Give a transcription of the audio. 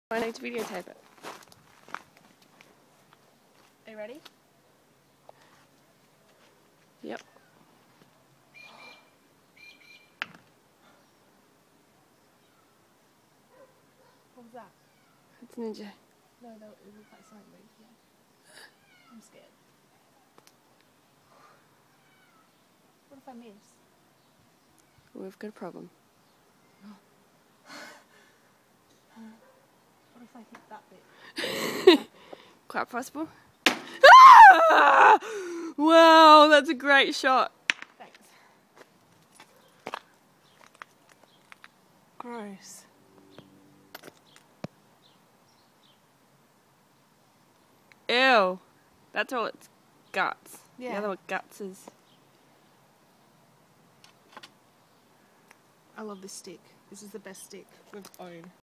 I need to videotape it. Are you ready? Yep. What was that? It's Ninja. No, it looked like something moved, yeah. I'm scared. What if I miss? We've got a problem. What if I hit that bit? Quite possible. Ah! Wow, that's a great shot. Thanks. Gross. Ew. That's all its guts. Yeah. The other guts is... I love this stick. This is the best stick we've owned.